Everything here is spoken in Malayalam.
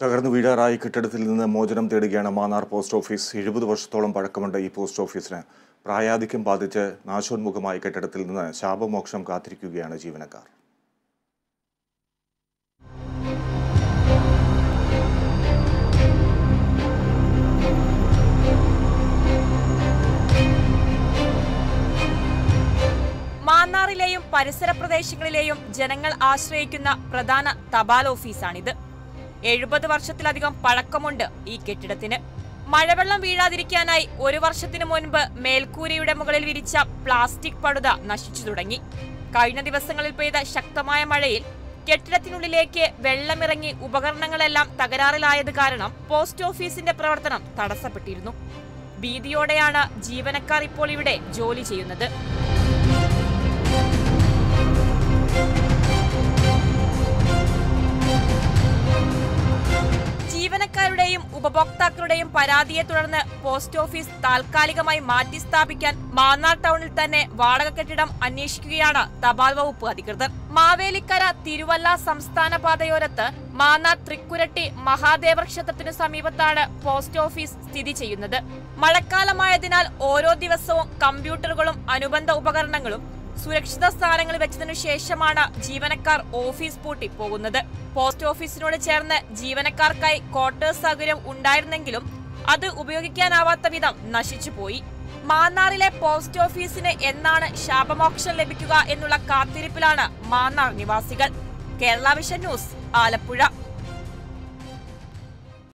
തകർന്നു വീഴാറായി കെട്ടിടത്തിൽ നിന്ന് മോചനം തേടുകയാണ് മാന്നാർ പോസ്റ്റ് ഓഫീസ്. 70 വർഷത്തോളം പഴക്കമുണ്ട് ഈ പോസ്റ്റ് ഓഫീസിന്. പ്രായാധിക്യം ബാധിച്ച് നാശോന്മുഖമായ കെട്ടിടത്തിൽ നിന്ന് ശാപമോക്ഷം കാത്തിരിക്കുകയാണ് ജീവനക്കാർ. മാന്നാറിലെയും പരിസര പ്രദേശങ്ങളിലെയും ജനങ്ങൾ ആശ്രയിക്കുന്ന പ്രധാന തപാൽ ഓഫീസാണിത്. 70 വർഷത്തിലധികം പഴക്കമുണ്ട് ഈ കെട്ടിടത്തിന്. മഴവെള്ളം വീഴാതിരിക്കാനായി 1 വർഷത്തിനു മുൻപ് മേൽക്കൂരയുടെ മുകളിൽ വിരിച്ച പ്ലാസ്റ്റിക് പടുത നശിച്ചു തുടങ്ങി. കഴിഞ്ഞ ദിവസങ്ങളിൽ പെയ്ത ശക്തമായ മഴയിൽ കെട്ടിടത്തിനുള്ളിലേക്ക് വെള്ളമിറങ്ങി ഉപകരണങ്ങളെല്ലാം തകരാറിലായത് കാരണം പോസ്റ്റ് ഓഫീസിന്റെ പ്രവർത്തനം തടസ്സപ്പെട്ടിരുന്നു. ഭീതിയോടെയാണ് ജീവനക്കാർ ഇപ്പോൾ ഇവിടെ ജോലി ചെയ്യുന്നത്. ജീവനക്കാരുടെയും ഉപഭോക്താക്കളുടെയും പരാതിയെ തുടർന്ന് പോസ്റ്റ് ഓഫീസ് താൽക്കാലികമായി മാറ്റി സ്ഥാപിക്കാൻ മാന്നാർ ടൗണിൽ തന്നെ വാടക കെട്ടിടം അന്വേഷിക്കുകയാണ് തപാൽ വകുപ്പ് അധികൃതർ. മാവേലിക്കര തിരുവല്ല സംസ്ഥാന പാതയോരത്ത് മാന്നാർ തൃക്കുരട്ടി മഹാദേവ ക്ഷേത്രത്തിനു സമീപത്താണ് പോസ്റ്റ് ഓഫീസ് സ്ഥിതി ചെയ്യുന്നത്. മഴക്കാലമായതിനാൽ ഓരോ ദിവസവും കമ്പ്യൂട്ടറുകളും അനുബന്ധ ഉപകരണങ്ങളും സുരക്ഷിത സ്ഥാനങ്ങളിൽ വെച്ചതിനു ശേഷമാണ് ജീവനക്കാർ ഓഫീസ് പൂട്ടി പോകുന്നത്. പോസ്റ്റ് ഓഫീസിനോട് ചേർന്ന് ജീവനക്കാർക്കായി ക്വാർട്ടേഴ്സ് സൗകര്യം ഉണ്ടായിരുന്നെങ്കിലും അത് ഉപയോഗിക്കാനാവാത്ത വിധം നശിച്ചുപോയി. മാന്നാറിലെ പോസ്റ്റ് ഓഫീസിന് എന്നാണ് ശാപമോക്ഷം ലഭിക്കുക എന്നുള്ള കാത്തിരിപ്പിലാണ് മാന്നാർ നിവാസികൾ. Kerala vision news, Alappuzha.